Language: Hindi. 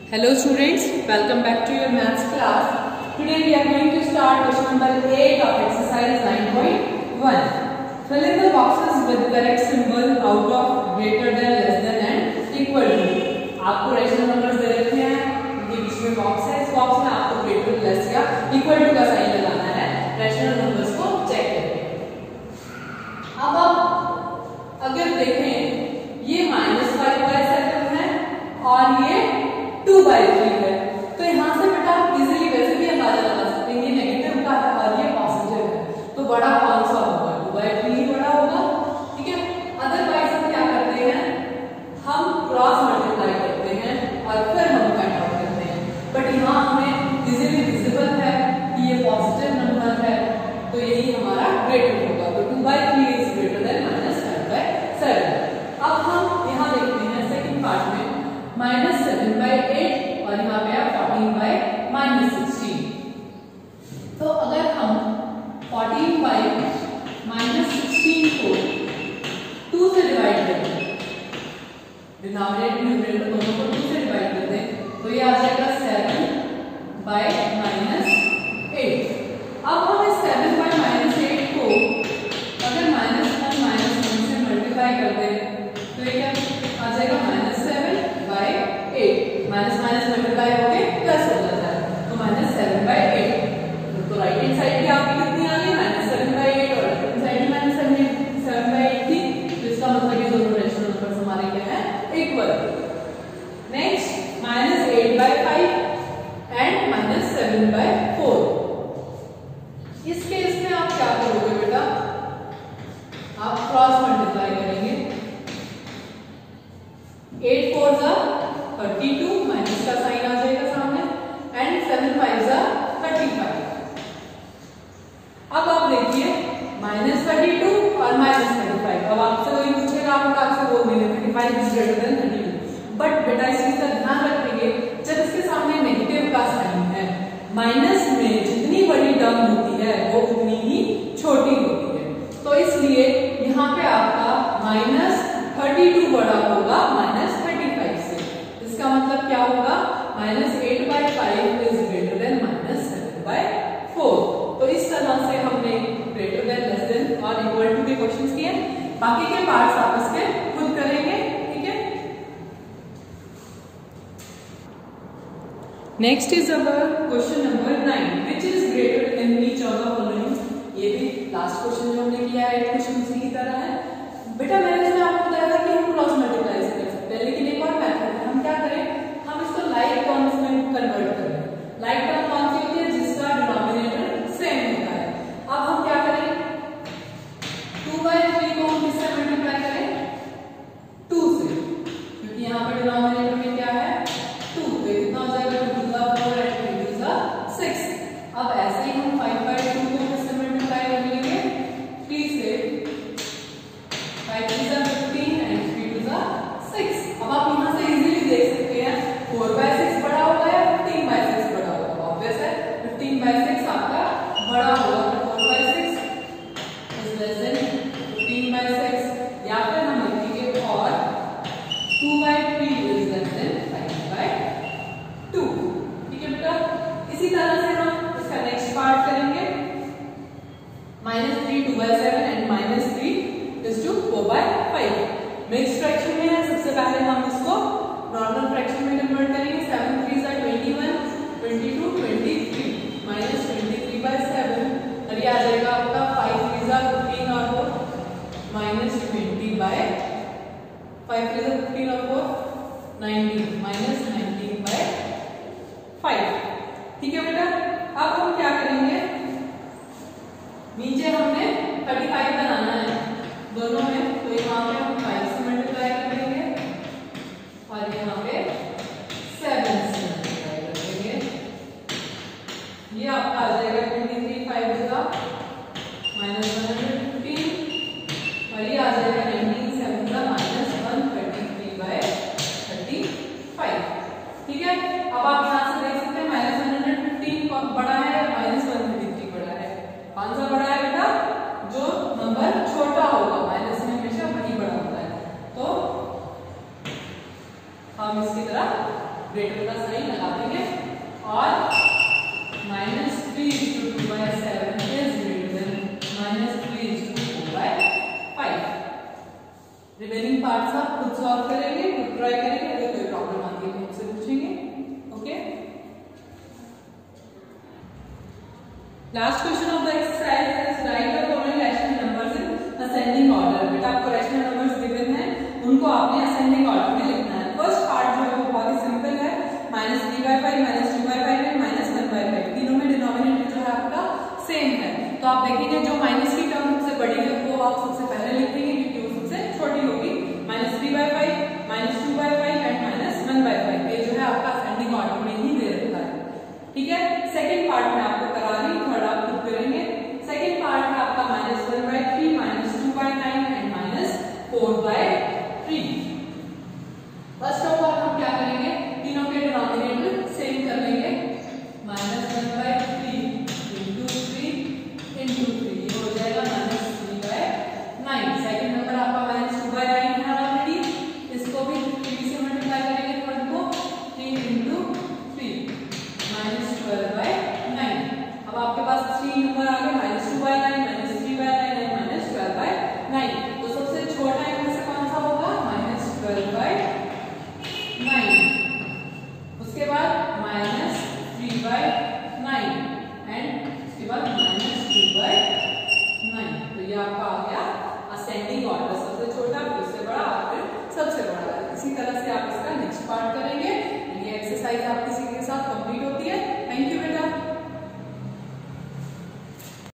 Hello students, welcome back to your maths class. Today we are going to start question number 8 of exercise 9.1. Fill in the boxes with correct symbol out of, greater than, less than and equal to. आपको रेशनल नंबर्स दे रखे हैं, इनके बीच में बॉक्स है, इस बॉक्स में आपको ग्रेटर, लेस या इक्वल टू का साइन लगाना है रेशनल नंबर्स को चेक करके। अब आप अगर देखें ये -5/7 है और ये 2/3 है, तो यहाँ से बेटा आप इजीली वैसे भी अंदाजा लगा सकते हैं ये नेगेटिव का है और ये पॉजिटिव है, तो बड़ा कौन सा होगा? 2/3 ही बड़ा होगा। ठीक है, अदरवाइज हम क्या करते हैं, हम क्रॉस मल्टीप्लाई करते हैं और फिर हम फाइंड आउट करते हैं, बट यहाँ हमें इजीली विजिबल है कि ये पॉजिटिव नंबर है, तो यही हमारा ग्रेटर होगा। तो 2/3 इज ग्रेटर देन -7/7। अब हम यहाँ देखते हैं सेकंड पार्ट में -7/8 और यहाँ पे है 14/-16। तो अगर हम 14/-16 को 2 से डिवाइड करें, डिनोमिनेटर न्यूमरेटर दोनों को 2 से डिवाइड कर दें, तो ये आ जाएगा 7/-8। अब हम इस 7/-8 को अगर -1 से मल्टीप्लाई कर दें, तो ये क्या आ जाएगा? -7/8। माइनस मल्टीप्लाई होके प्लस हो जाता है, तो -7/8। तो राइट हैंड साइड भी आपकी कितनी आ गई? -7/8 और लेफ्ट हैंड साइड भी -7/8 थी, तो इसका मतलब ये दोनों रेशनल नंबर्स हमारे क्या है? इक्वल। Next -8/5 and -7/4। इस केस में आप क्या करोगे बेटा? आप क्रॉस मल्टीप्लाई करेंगे। 8 4 जा 32, माइनस का साइन आ जाएगा सामने, एंड 7 5 जा 35। अब आप देखिए -32 और -35। अब आपसे कोई पूछेगा, आप आपसे बोल देंगे 35 इज ग्रेटर देन 32, बट बेटा इस चीज का ध्यान रखेंगे, जब इसके सामने नेगेटिव का साइन है, माइनस में जितनी बड़ी टर्म होती है वो उतनी ही छोटी होती है, तो इसलिए यहाँ पे आपका -32 बड़ा होगा -35 से। इसका मतलब क्या होगा? -8/5 इज ग्रेटर देन -7/4। तो इस तरह से हमने ग्रेटर देन, लेस देन और इक्वल टू के क्वेश्चंस किए। बाकी के पार्ट्स आप इसके खुद करेंगे। ठीक है, next is our question number 9, which is greater in each of the following. ये भी लास्ट क्वेश्चन जो हमने किया है, क्वेश्चन उसी की तरह है। बेटा मैंने इसमें आपको बताया था कि हम क्रॉस मल्टीप्लाई से कर सकते हैं, लेकिन एक और मेथड है, हम क्या करें, हम इसको लाइक टर्म्स में कन्वर्ट करें। लाइक टर्म कौन सी होती है? जिसका डिनोमिनेटर सेम होता है। अब हम क्या करें, 2/3 को हम किससे मल्टीप्लाई करें? 2 से, क्योंकि यहाँ पे डिनोमिनेटर में क्या है? 2, तो कितना हो जाएगा? 2 to the 4 and 3 to the 6। अब ऐसे ही हम 5/2 को किससे मल्टीप्लाई कर लेंगे? 3 से, 5 to the 15 and 3 to the 6। अब आप यहाँ से इजीली देख सकते हैं 4/6 बड़ा होगा या 15/6 बड़ा होगा? ऑब्वियस है 15/6 आपका बड़ा होगा, तो 4/6 इज लेस देन 15/6, या फिर हम लिखेंगे और 2/3 इज लेस देन 5/2। ठीक है बेटा, इसी तरह से हम इसका नेक्स्ट पार्ट करेंगे। -3 2/7 and -3 is to 4/5। Mix fraction में है, सबसे पहले हम इसको नॉर्मल फ्रैक्शन में कन्वर्ट करेंगे। 7 3 जा 21, 22 23, -23/7 और ये आ जाएगा आपका 5 3 जा 15 और 4, -20/5 3 जा 15 और 4 19, -19/5। ठीक है बेटा, अब हम क्या करेंगे, नीचे हमने 35 बनाना है दोनों में, तो यहाँ पे हम 5 से मल्टीप्लाई कर देंगे और यहाँ पे 7 से मल्टीप्लाई कर देंगे। ये आपका आ जाएगा 23 5 का -115 और ये आ जाएगा 19 7 का -133/35। ठीक है, अब आप यहाँ से देख सकते हैं -115 कौन बड़ा है या -133 बड़ा है? कौन सा बड़ा है बेटा? जो नंबर छोटा होगा, माइनस में हमेशा वही बड़ा होता है, तो हम इसकी तरह ग्रेटर का साइन लगा देंगे और -3/2/7 is greater than -3/4/5। Remaining parts आप खुद सॉल्व करेंगे, खुद ट्राई करेंगे, अगर कोई प्रॉब्लम आती है तो मुझसे पूछेंगे। Okay, last question of the exercise is write the following rational numbers in ascending order. बेटा आपको रैशनल नंबर्स गिवन है, उनको आपने असेंडिंग ऑर्डर में लिखना है। फर्स्ट पार्ट जो है वो बहुत ही सिंपल है, -3/5 -2/5 एंड -1/5। तीनों में डिनोमिनेटर जो है आपका सेम है, तो आप देखेंगे जो माइनस की टर्म सबसे बड़ी है वो आप सबसे पहले लिखेंगे क्योंकि वो सबसे छोटी होगी। -3/5 -2/5 एंड -1/5 ये जो है आपका असेंडिंग ऑर्डर में ही दे रखा है। ठीक है, सेकंड पार्ट में आपको करा रही, थर्ड आप खुद करेंगे। सेकंड पार्ट है आपका -1/3 -2/9 एंड -4/3। फर्स्ट ऑफ ऑल हम क्या करेंगे, तीनों के डिनोमिनेटर सेम कर लेंगे। -1/3 into 3 into 3 ये हो जाएगा -3/9। सेकंड नंबर आपका -2/9 है ऑलरेडी, इसको भी 3 से मल्टीप्लाई करेंगे थर्ड को, 3 into 3 -12/9। अब आपके पास 3 नंबर आ गए, -2/9 -3/9 एंड -12/9। तो सबसे छोटा इनमें से कौन सा होगा, -12/9। उसके बाद -3/9 एंड उसके बाद -2/9। तो ये आपका आ गया असेंडिंग ऑर्डर, सबसे छोटा फिर उससे बड़ा और फिर सबसे बड़ा। इसी तरह से आप इसका नेक्स्ट पार्ट करेंगे। ये एक्सरसाइज आपकी